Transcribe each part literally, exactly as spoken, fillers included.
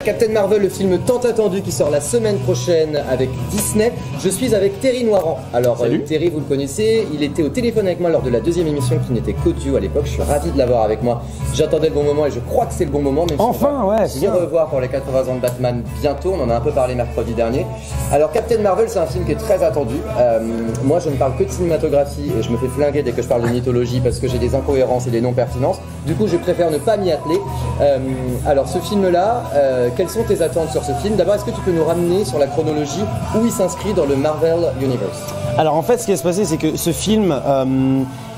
Captain Marvel, le film tant attendu qui sort la semaine prochaine avec Disney. Je suis avec Terry Noiran. Alors euh, Terry, vous le connaissez, il était au téléphone avec moi lors de la deuxième émission qui n'était qu'audio à l'époque. Je suis ravi de l'avoir avec moi. J'attendais le bon moment et je crois que c'est le bon moment. Même enfin, ouais, c'est bien. Se revoir pour les quatre-vingts ans de Batman bientôt. On en a un peu parlé mercredi dernier. Alors Captain Marvel, c'est un film qui est très attendu. Euh, moi, je ne parle que de cinématographie et je me fais flinguer dès que je parle de mythologie parce que j'ai des incohérences et des non-pertinences. Du coup, je préfère ne pas m'y atteler. Euh, alors, ce film-là. Euh, Quelles sont tes attentes sur ce film? D'abord, est-ce que tu peux nous ramener sur la chronologie où il s'inscrit dans le Marvel Universe? Alors en fait, ce qui va se passer, c'est que ce film, euh,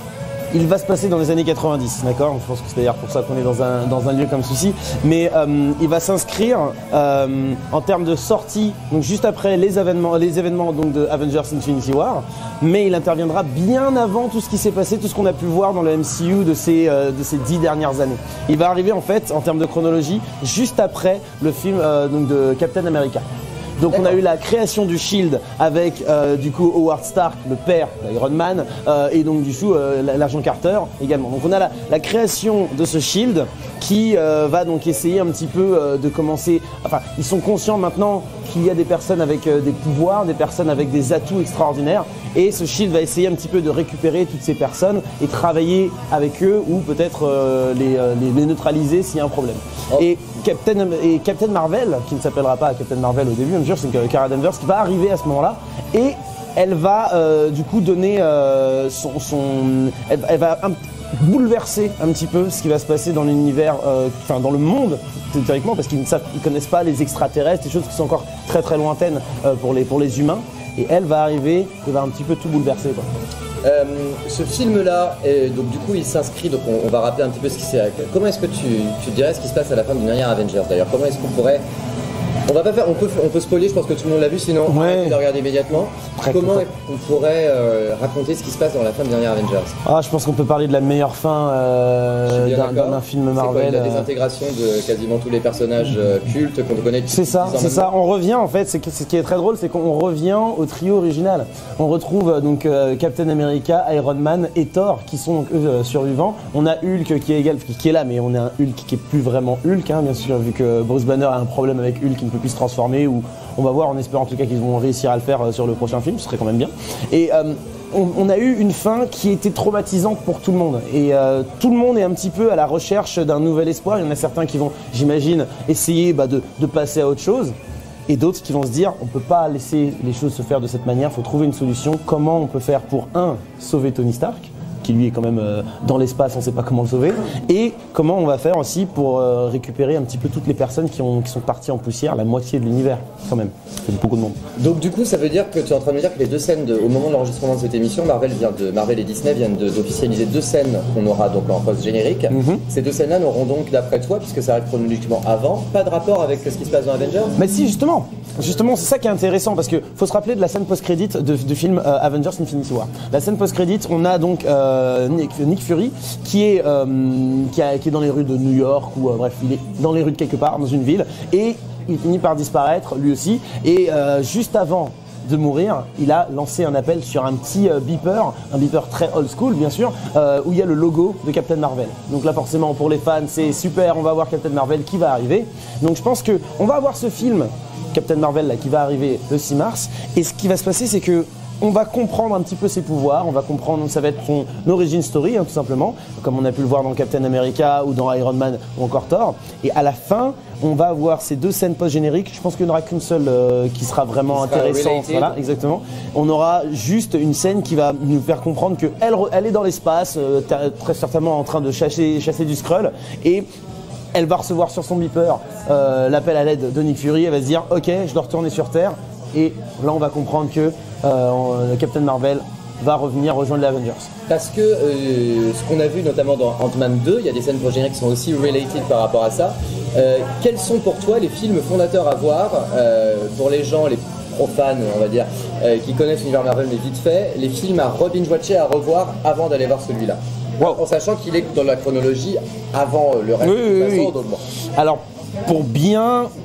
il va se passer dans les années quatre-vingt-dix, d'accord? Je pense que c'est d'ailleurs pour ça qu'on est dans un, dans un lieu comme ceci. Mais euh, il va s'inscrire euh, en termes de sortie, donc juste après les événements, les événements donc, de Avengers Infinity War. Mais il interviendra bien avant tout ce qui s'est passé, tout ce qu'on a pu voir dans le M C U de ces, euh, de ces dix dernières années. Il va arriver en fait, en termes de chronologie, juste après le film euh, donc de Captain America. Donc on a eu la création du Shield avec euh, du coup Howard Stark, le père d'Iron Man, euh, et donc du coup euh, l'agent Carter également. Donc on a la, la création de ce Shield qui euh, va donc essayer un petit peu euh, de commencer. Enfin, ils sont conscients maintenant qu'il y a des personnes avec euh, des pouvoirs, des personnes avec des atouts extraordinaires, et ce Shield va essayer un petit peu de récupérer toutes ces personnes et travailler avec eux ou peut-être euh, les, euh, les, les neutraliser s'il y a un problème. Oh. Et Captain, et Captain Marvel, qui ne s'appellera pas Captain Marvel au début, bien sûr, c'est Cara Danvers qui va arriver à ce moment-là, et elle va euh, du coup donner euh, son, son elle, elle va un, bouleverser un petit peu ce qui va se passer dans l'univers, euh, enfin dans le monde théoriquement, parce qu'ils ne savent, ils connaissent pas les extraterrestres, des choses qui sont encore très très lointaines euh, pour les pour les humains, et elle va arriver et va un petit peu tout bouleverser, quoi. Euh, ce film-là, donc du coup, il s'inscrit. Donc, on, on va rappeler un petit peu ce qui s'est. Comment est-ce que tu, tu dirais ce qui se passe à la fin du dernier Avengers? D'ailleurs, comment est-ce qu'on pourrait. On va pas faire, on peut, on peut spoiler, je pense que tout le monde l'a vu, sinon on ouais. va le regarder immédiatement. Très Comment on pourrait euh, raconter ce qui se passe dans la fin de dernier Avengers? Ah, je pense qu'on peut parler de la meilleure fin euh, d'un film Marvel. Quoi, la désintégration de quasiment tous les personnages euh, cultes qu'on connaît. C'est ça, c'est ça. On revient en fait. C'est ce qui est très drôle, c'est qu'on revient au trio original. On retrouve donc euh, Captain America, Iron Man et Thor qui sont donc, eux, survivants. On a Hulk qui est égal, qui est là, mais on a un Hulk qui est plus vraiment Hulk, hein, bien sûr, vu que Bruce Banner a un problème avec Hulk qui ne peut plus se transformer, ou on va voir, on espère en tout cas qu'ils vont réussir à le faire sur le prochain film, ce serait quand même bien. Et euh, on, on a eu une fin qui était traumatisante pour tout le monde, et euh, tout le monde est un petit peu à la recherche d'un nouvel espoir. Il y en a certains qui vont, j'imagine, essayer bah, de, de passer à autre chose, et d'autres qui vont se dire on peut pas laisser les choses se faire de cette manière, il faut trouver une solution. Comment on peut faire pour, un, sauver Tony Stark, qui lui est quand même euh, dans l'espace, on ne sait pas comment le sauver, et comment on va faire aussi pour euh, récupérer un petit peu toutes les personnes qui, ont, qui sont parties en poussière, la moitié de l'univers quand même, c'est beaucoup de monde. Donc du coup ça veut dire que tu es en train de me dire que les deux scènes, de, au moment de l'enregistrement de cette émission, Marvel, vient de, Marvel et Disney viennent d'officialiser deux scènes qu'on aura donc en post-générique. Mm-hmm. Ces deux scènes-là n'auront donc, d'après toi, puisque ça arrive chronologiquement avant, pas de rapport avec ce qui se passe dans Avengers? Mais si, justement, justement c'est ça qui est intéressant, parce qu'il faut se rappeler de la scène post-crédit du film euh, Avengers Infinity War. La scène post-crédit, on a donc euh, Nick, Nick Fury qui est, euh, qui, a, qui est dans les rues de New York, ou euh, bref, il est dans les rues de quelque part, dans une ville, et il finit par disparaître lui aussi, et euh, juste avant de mourir, il a lancé un appel sur un petit euh, beeper, un beeper très old school bien sûr, euh, où il y a le logo de Captain Marvel. Donc là forcément pour les fans c'est super, on va voir Captain Marvel qui va arriver. Donc je pense que on va avoir ce film Captain Marvel là, qui va arriver le six mars, et ce qui va se passer c'est que on va comprendre un petit peu ses pouvoirs, on va comprendre, ça va être son origin story hein, tout simplement, comme on a pu le voir dans Captain America ou dans Iron Man ou encore Thor. Et à la fin, on va avoir ces deux scènes post-génériques. Je pense qu'il n'y en aura qu'une seule euh, qui sera vraiment qui intéressante. Sera voilà, exactement. On aura juste une scène qui va nous faire comprendre qu'elle elle est dans l'espace, euh, très certainement en train de chasser, chasser du Skrull, et elle va recevoir sur son beeper euh, l'appel à l'aide de Nick Fury. Elle va se dire ok, je dois retourner sur Terre, et là on va comprendre que Euh, Captain Marvel va revenir rejoindre les Avengers. Parce que euh, ce qu'on a vu notamment dans Ant-Man deux, il y a des scènes post-génériques qui sont aussi related par rapport à ça. Euh, quels sont pour toi les films fondateurs à voir euh, pour les gens, les profanes on va dire, euh, qui connaissent l'univers Marvel mais vite fait, les films à re-binge-watcher, à revoir avant d'aller voir celui-là? Wow. En sachant qu'il est dans la chronologie avant le reste oui, du oui, oui. Donc bon. Alors pour bien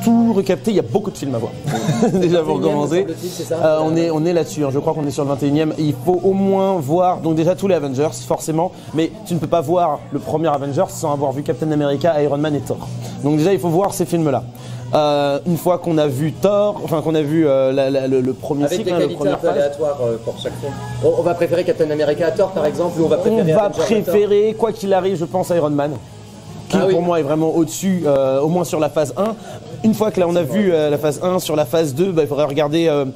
tout recapter, il y a beaucoup de films à voir. Déjà pour commencer. Euh, on est, on est là-dessus, hein. Je crois qu'on est sur le vingt et unième. Il faut au moins voir, donc déjà tous les Avengers, forcément, mais tu ne peux pas voir le premier Avengers sans avoir vu Captain America, Iron Man et Thor. Donc déjà, il faut voir ces films-là. Euh, une fois qu'on a vu Thor, enfin qu'on a vu euh, la, la, le, le premier avec cycle, des hein, qualités le un peu aléatoires euh, pour chaque film. On, on va préférer Captain America à Thor par exemple, ou on va préférer On va Avengers préférer, quoi qu'il arrive, je pense Iron Man, qui ah, pour oui. moi est vraiment au-dessus, euh, au moins sur la phase un. Une fois que là on a vu euh, la phase un, sur la phase deux, bah, il faudrait regarder... Euh,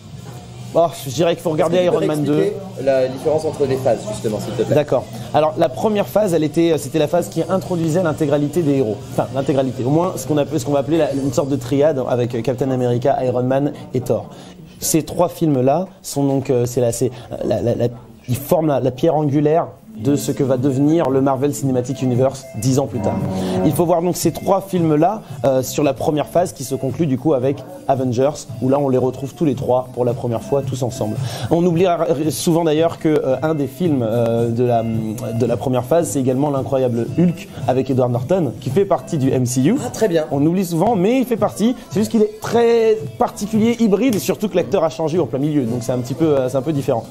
Oh, je dirais qu'il faut regarder Iron Man deux. La différence entre les phases, justement, s'il te plaît. D'accord. Alors, la première phase, elle était, c'était la phase qui introduisait l'intégralité des héros. Enfin, l'intégralité. Au moins, ce qu'on appelle, ce qu'on va appeler la, une sorte de triade avec Captain America, Iron Man et Thor. Ces trois films-là sont donc, euh, c'est là, c'est la, la, la, ils forment la, la pierre angulaire de ce que va devenir le Marvel Cinematic Universe dix ans plus tard. Il faut voir donc ces trois films-là euh, sur la première phase qui se conclut du coup avec Avengers, où là on les retrouve tous les trois pour la première fois tous ensemble. On oubliera souvent d'ailleurs que euh, un des films euh, de, la, de la première phase, c'est également l'incroyable Hulk avec Edward Norton, qui fait partie du M C U. Ah, très bien. On oublie souvent, mais il fait partie. C'est juste qu'il est très particulier, hybride, et surtout que l'acteur a changé en plein milieu, donc c'est un petit peu, c'est un peu différent.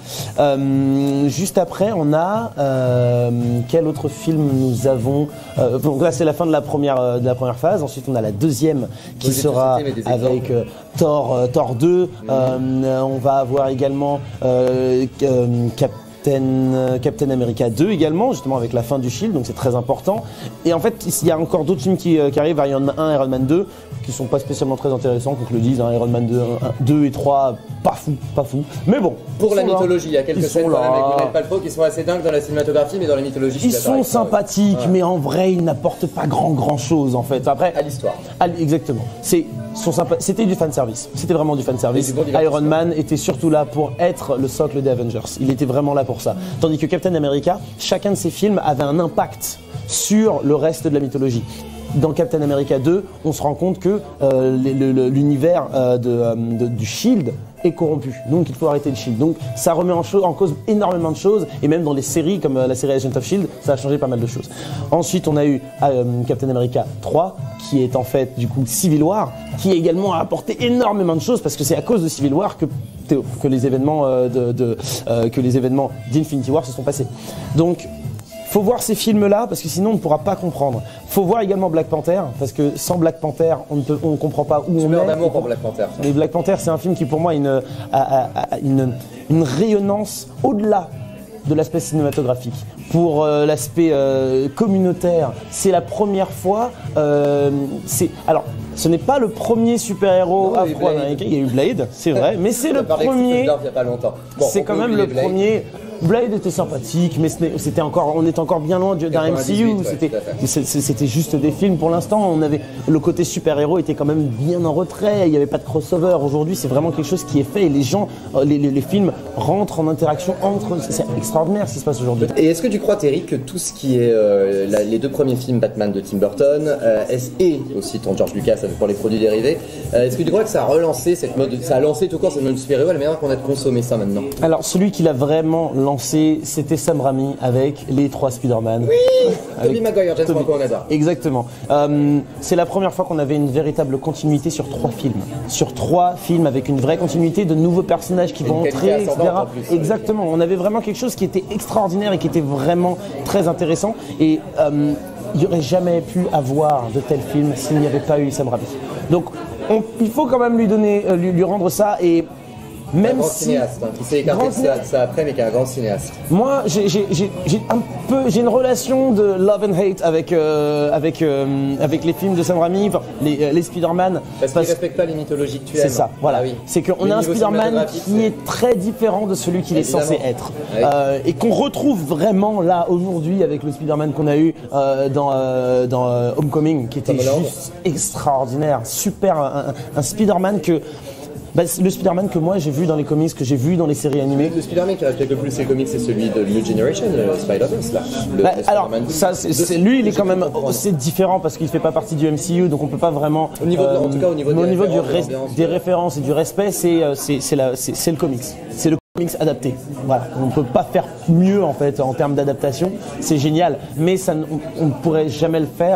Euh, juste après, on a euh, quel autre film nous avons euh, Donc là, c'est la fin de la première euh, de la première phase. Ensuite, on a la deuxième qui Vous sera avec euh, Thor, euh, Thor deux. Mmh. Euh, on va avoir également euh, euh, Cap Captain, Captain America deux également, justement avec la fin du Shield, donc c'est très important. Et en fait, il y a encore d'autres films qui, qui arrivent, Iron Man un, Iron Man deux, qui sont pas spécialement très intéressants, qu'on te le dise, hein, Iron Man deux, un, deux et trois, pas fou, pas fou. Mais bon. Pour la mythologie, il y a quelques scènes quand même avec Gwyneth Paltrow qui sont assez dingues dans la cinématographie, mais dans la mythologie, ils sont sympathiques, ouais. mais en vrai, ils n'apportent pas grand grand chose en fait. Après, à l'histoire. Exactement. C'est C'était du fan service. C'était vraiment du fan service. Bon Iron Man était surtout là pour être le socle des Avengers. Il était vraiment là pour ça. Tandis que Captain America, chacun de ses films avait un impact sur le reste de la mythologie. Dans Captain America deux, on se rend compte que euh, l'univers euh, de, euh, de, du Shield est corrompu, donc il faut arrêter le Shield. Donc ça remet en, en cause énormément de choses, et même dans les séries comme euh, la série Agent of Shield, ça a changé pas mal de choses. Ensuite, on a eu euh, Captain America trois, qui est en fait du coup Civil War, qui également a apporté énormément de choses, parce que c'est à cause de Civil War que que les événements euh, de, de euh, que les événements d'Infinity War se sont passés. Donc faut voir ces films-là parce que sinon on ne pourra pas comprendre. Faut voir également Black Panther parce que sans Black Panther on ne peut, on comprend pas où tu on meurs est. d'amour pour Black Panther. Mais Black Panther c'est un film qui pour moi a une, a, a, a une, une rayonnance au-delà de l'aspect cinématographique. Pour euh, l'aspect euh, communautaire, c'est la première fois. Euh, c'est alors, ce n'est pas le premier super-héros afro-américain. Il y a eu Blade, c'est vrai, mais c'est le premier. Il y a pas longtemps. Bon, c'est quand même le Blade. premier. Blade était sympathique, mais c'était encore, on était encore bien loin d'un M C U. Ouais, c'était juste des films pour l'instant. On avait le côté super-héros était quand même bien en retrait. Il n'y avait pas de crossover. Aujourd'hui, c'est vraiment quelque chose qui est fait et les gens, les, les, les films rentrent en interaction entre. C'est extraordinaire ce qui se passe aujourd'hui. Et est-ce que tu crois, Terry, que tout ce qui est euh, la, les deux premiers films Batman de Tim Burton euh, et aussi ton George Lucas pour les produits dérivés, euh, est-ce que tu crois que ça a relancé cette mode, ça a lancé tout court cette mode super-héros à la manière qu'on a de consommer ça maintenant? Alors celui qui l'a vraiment lancé, c'était Sam Raimi avec les trois Spider-Man. Oui, Tobey Maguire, James Franco, on adore. Exactement. Euh, c'est la première fois qu'on avait une véritable continuité sur trois films. Sur trois films avec une vraie continuité de nouveaux personnages qui vont entrer, et cetera. Exactement. On avait vraiment quelque chose qui était extraordinaire et qui était vraiment très intéressant. Et euh, il n'y aurait jamais pu avoir de tels films s'il n'y avait pas eu Sam Raimi. Donc on, il faut quand même lui donner, euh, lui, lui rendre ça et même un grand si cinéaste, hein, qui s'est écarté de ça, ça après, mais qui est un grand cinéaste. Moi, j'ai un peu, j'ai une relation de love and hate avec euh, avec euh, avec les films de Sam Raimi, enfin, les, les Spider-Man. Parce qu'il ne respecte pas les mythologies que tu aimes. C'est ça, voilà. Ah oui. C'est qu'on a un Spider-Man qui est très différent de celui qu'il est censé être, ah oui. euh, et qu'on retrouve vraiment là aujourd'hui avec le Spider-Man qu'on a eu euh, dans euh, dans euh, Homecoming, qui était juste extraordinaire, super, un, un Spider-Man que Bah, le Spider-Man que moi j'ai vu dans les comics, que j'ai vu dans les séries animées. Le Spider-Man qui respecte le plus ses comics, c'est celui de New Generation, le Spider-Verse là. Le, bah, le alors, ça, c'est, lui, il est quand même, c'est différent parce qu'il fait pas partie du M C U, donc on peut pas vraiment. Au niveau, de, euh, en tout cas, au niveau, au des, niveau références, du res, des références et du respect, c'est, c'est, c'est, la, c'est, c'est le comics. C'est le comics adapté. Voilà, on peut pas faire mieux en fait en termes d'adaptation. C'est génial, mais ça, on, on ne pourrait jamais le faire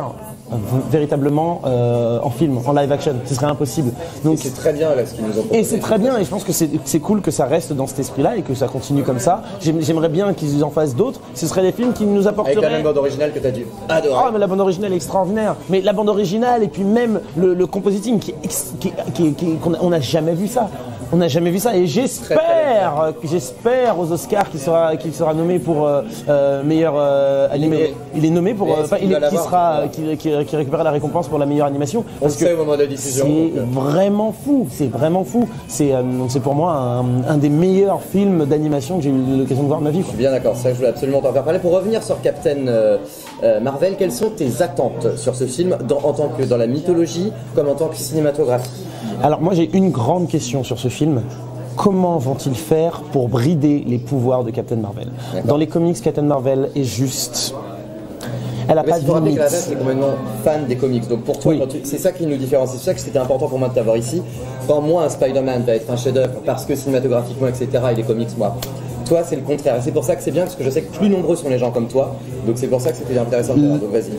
euh, véritablement euh, en film, en live action. Ce serait impossible. Donc c'est très bien là ce qu'ils nous ont proposé. Et c'est très bien, et je pense que c'est cool que ça reste dans cet esprit-là et que ça continue comme ça. J'aimerais bien qu'ils en fassent d'autres. Ce seraient des films qui nous apporteraient. Avec la même bande originale que tu as dû adorer. Ah, mais la bande originale est extraordinaire. Mais la bande originale et puis même le, le compositing, qui, qui, qui, qui, qu'on a, on n'a jamais vu ça. On n'a jamais vu ça et j'espère, j'espère aux Oscars qu'il sera, qu'il sera nommé pour euh, euh, meilleur euh, animé. Il est nommé pour, euh, il, il qui sera, qui, qui, qui récupère la récompense pour la meilleure animation. On le sait au moment de la diffusion. C'est vraiment fou, c'est vraiment fou. C'est, euh, c'est pour moi un, un des meilleurs films d'animation que j'ai eu l'occasion de voir de ma vie. Quoi. Je suis bien d'accord, c'est ça que je voulais absolument t'en faire parler. Pour revenir sur Captain euh, euh, Marvel, quelles sont tes attentes sur ce film dans, en tant que dans la mythologie comme en tant que cinématographie? Alors moi j'ai une grande question sur ce film. Comment vont-ils faire pour brider les pouvoirs de Captain Marvel? Dans les comics, Captain Marvel est juste... Elle a mais pas de limite. Que la est complètement fan des comics. Donc pour toi, oui. tu... c'est ça qui nous différencie. C'est ça que c'était important pour moi de t'avoir ici. Quand moi, un Spider-Man va être un chef-d'œuvre parce que cinématographiquement, et cetera, et les comics, moi. Toi, c'est le contraire. Et c'est pour ça que c'est bien parce que je sais que plus nombreux sont les gens comme toi. Donc c'est pour ça que c'était intéressant de faire. Donc vas-y.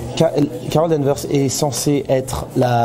Carol Danvers est censée être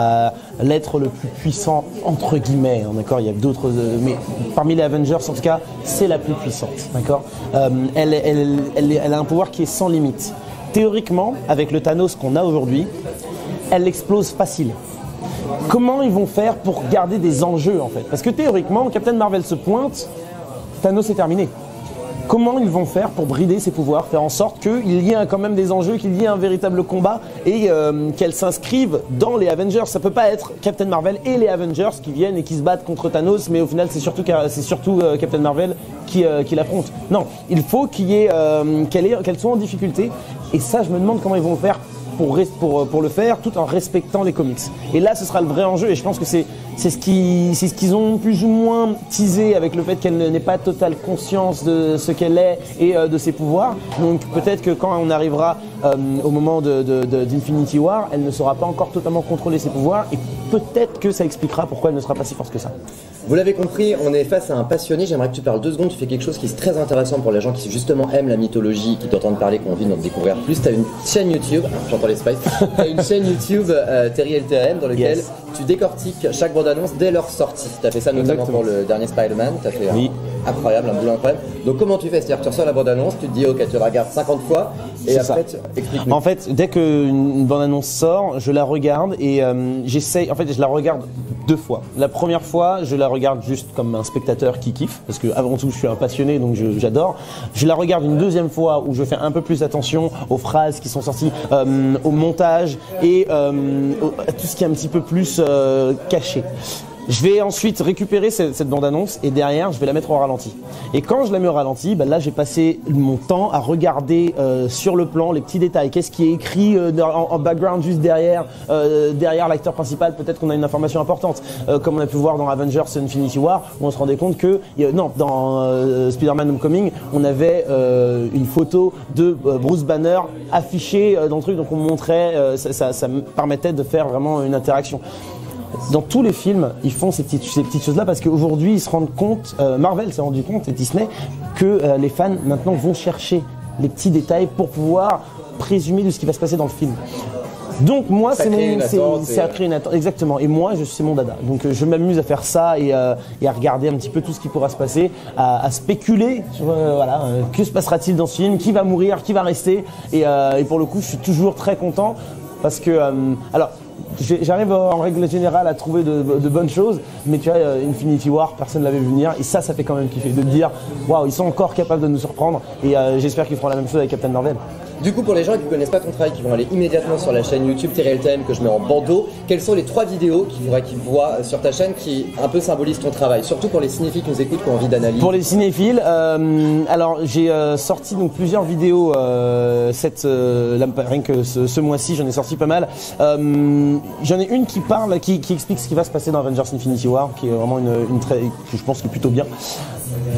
l'être le plus puissant entre guillemets, hein, d'accord. Il y a d'autres, euh, mais parmi les Avengers, en tout cas, c'est la plus puissante, d'accord. Euh, elle, elle, elle, elle a un pouvoir qui est sans limite. Théoriquement, avec le Thanos qu'on a aujourd'hui, elle explose facile. Comment ils vont faire pour garder des enjeux en fait? Parce que théoriquement, Captain Marvel se pointe, Thanos est terminé. Comment ils vont faire pour brider ses pouvoirs, faire en sorte qu'il y ait quand même des enjeux, qu'il y ait un véritable combat et euh, qu'elle s'inscrive dans les Avengers. Ça peut pas être Captain Marvel et les Avengers qui viennent et qui se battent contre Thanos, mais au final c'est surtout, c'est surtout euh, Captain Marvel qui, euh, qui l'affronte. Non, il faut qu'il y ait, euh, qu'elle ait, qu'elle soit en difficulté et ça je me demande comment ils vont faire pour, pour, pour le faire tout en respectant les comics. Et là ce sera le vrai enjeu et je pense que c'est c'est ce qui, c'est ce qu'ils ont plus ou moins teasé avec le fait qu'elle n'ait pas totale conscience de ce qu'elle est et euh, de ses pouvoirs. Donc peut-être que quand on arrivera euh, au moment de, de, de, d'Infinity War, elle ne saura pas encore totalement contrôler ses pouvoirs et peut-être que ça expliquera pourquoi elle ne sera pas si forte que ça. Vous l'avez compris, on est face à un passionné. J'aimerais que tu parles deux secondes. Tu fais quelque chose qui est très intéressant pour les gens qui justement aiment la mythologie, qui t'entendent parler, qui ont envie d'en découvrir plus. Tu as une chaîne YouTube, ah, j'entends les spices, tu as une chaîne YouTube euh, Terry L T M dans laquelle yes. tu décortiques chaque bande-annonce dès leur sortie. Tu as fait ça notamment Exactement. pour le dernier Spider-Man. Tu as fait oui. un incroyable, un boulot incroyable. Donc comment tu fais? C'est-à-dire que tu reçois la bande-annonce, tu te dis ok, tu la regardes cinquante fois et après tu... explique-nous. En fait, dès qu'une bande-annonce sort, je la regarde et euh, j'essaye, en fait je la regarde deux fois. La première fois, je la regarde juste comme un spectateur qui kiffe, parce que avant tout je suis un passionné donc j'adore. Je, je la regarde une deuxième fois où je fais un peu plus attention aux phrases qui sont sorties, euh, au montage et euh, au, à tout ce qui est un petit peu plus euh, caché. Je vais ensuite récupérer cette, cette bande-annonce et derrière, je vais la mettre au ralenti. Et quand je la mets au ralenti, ben là, j'ai passé mon temps à regarder euh, sur le plan les petits détails. Qu'est-ce qui est écrit euh, en, en background juste derrière, euh, derrière l'acteur principal. Peut-être qu'on a une information importante, euh, comme on a pu voir dans Avengers Infinity War, où on se rendait compte que, euh, non, dans euh, Spider-Man Homecoming, on avait euh, une photo de euh, Bruce Banner affichée euh, dans le truc, donc on montrait, euh, ça, ça, ça me permettait de faire vraiment une interaction. Dans tous les films, ils font ces petites, ces petites choses-là parce qu'aujourd'hui, ils se rendent compte, euh, Marvel s'est rendu compte et Disney, que euh, les fans maintenant vont chercher les petits détails pour pouvoir présumer de ce qui va se passer dans le film. Donc moi, c'est mon, c'est à créer une attente, exactement. Et moi, je c'est mon dada. Donc euh, je m'amuse à faire ça et, euh, et à regarder un petit peu tout ce qui pourra se passer, à, à spéculer sur euh, voilà, euh, que se passera-t-il dans ce film, qui va mourir, qui va rester. Et, euh, et pour le coup, je suis toujours très content parce que, euh, alors. J'arrive en règle générale à trouver de, de bonnes choses, mais tu vois, Infinity War, personne ne l'avait vu venir, et ça, ça fait quand même kiffer de me dire, waouh, ils sont encore capables de nous surprendre, et euh, j'espère qu'ils feront la même chose avec Captain Marvel. Du coup, pour les gens qui ne connaissent pas ton travail, qui vont aller immédiatement sur la chaîne YouTube Terry L T M que je mets en bandeau, quelles sont les trois vidéos qu'ils voient, qu'ils voient sur ta chaîne qui un peu symbolisent ton travail, surtout pour les cinéphiles qui nous écoutent, qui ont envie d'analyse? Pour les cinéphiles, euh, alors j'ai euh, sorti donc plusieurs vidéos, euh, cette, euh, là, rien que ce, ce mois-ci, j'en ai sorti pas mal. Euh, j'en ai une qui parle, qui, qui explique ce qui va se passer dans Avengers Infinity War, qui est vraiment une, une très, que je pense qui est plutôt bien.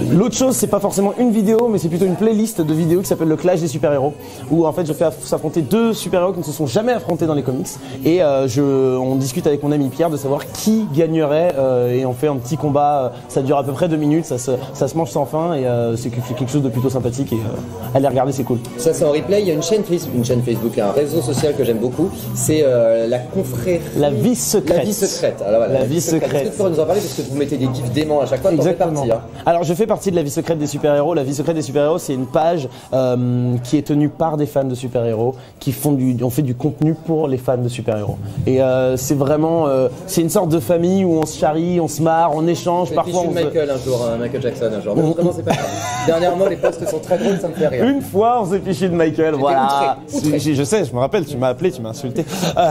L'autre chose, c'est pas forcément une vidéo, mais c'est plutôt une playlist de vidéos qui s'appelle le Clash des super-héros, où en fait je fais s'affronter deux super-héros qui ne se sont jamais affrontés dans les comics, et euh, je, on discute avec mon ami Pierre de savoir qui gagnerait, euh, et on fait un petit combat. Ça dure à peu près deux minutes, ça se, ça se mange sans fin, et euh, c'est quelque chose de plutôt sympathique, et euh, allez regarder, c'est cool. Ça c'est en replay. Il y a une chaîne Facebook, une chaîne Facebook, un réseau social que j'aime beaucoup. C'est euh, la confrérie. La vie secrète. La vie secrète. Alors, voilà, la, la vie secrète. secrète. Est-ce que tu pourrais nous en parler parce que vous mettez des gifs déments à chaque fois? Exactement. Partie, hein. Alors je fais partie de la vie secrète des super-héros. La vie secrète des super-héros, c'est une page euh, qui est tenue par des fans de super-héros qui font du, on fait du contenu pour les fans de super-héros. Et euh, c'est vraiment, euh, c'est une sorte de famille où on se charrie, on se marre, on échange. Parfois, on Michael se... un jour, hein, Michael Jackson un jour. Mais vraiment, c'est pas grave. Dernièrement, les posts sont très drôles, ça me fait rire. Une fois, on s'est fiché de Michael. Voilà. Outré, outré. Je, je sais, je me rappelle, tu m'as appelé, tu m'as insulté.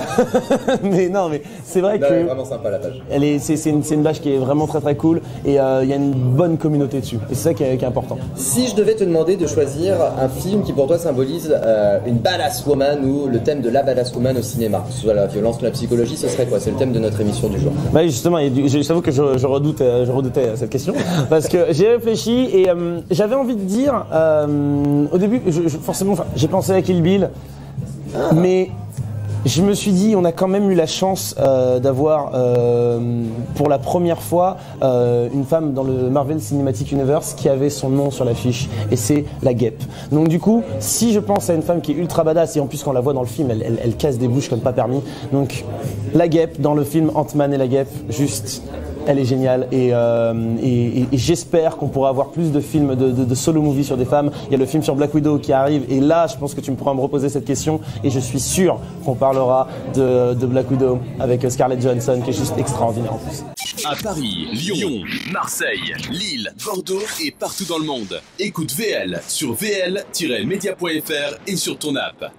mais non, mais c'est vrai là, que. Elle est vraiment sympa la page. Elle est, c'est, c'est, une, c'est une page qui est vraiment très très cool, et il euh, y a une bonne communauté dessus. Et c'est ça qui est, qui est important. Si je devais te demander de choisir un film qui pour toi symbolise euh, une badass woman ou le thème de la badass woman au cinéma, que ce soit la violence ou la psychologie, ce serait quoi? C'est le thème de notre émission du jour. Bah justement, j'avoue que je, je, redoute, je redoutais cette question parce que j'ai réfléchi et euh, j'avais envie de dire euh, au début, je, je, forcément, enfin, j'ai pensé à Kill Bill, ah. mais je me suis dit, on a quand même eu la chance euh, d'avoir euh, pour la première fois euh, une femme dans le Marvel Cinematic Universe qui avait son nom sur l'affiche, et c'est la Guêpe. Donc du coup, si je pense à une femme qui est ultra badass, et en plus quand on la voit dans le film, elle, elle, elle casse des bouches comme pas permis. Donc la Guêpe dans le film Ant-Man et la Guêpe, juste... Elle est géniale, et, euh, et, et, et j'espère qu'on pourra avoir plus de films de, de, de solo movies sur des femmes. Il y a le film sur Black Widow qui arrive, et là je pense que tu me pourras me reposer cette question, et je suis sûr qu'on parlera de, de Black Widow avec Scarlett Johansson qui est juste extraordinaire en plus. À Paris, Lyon, Marseille, Lille, Bordeaux et partout dans le monde. Écoute V L sur v l tiret media point f r et sur ton app.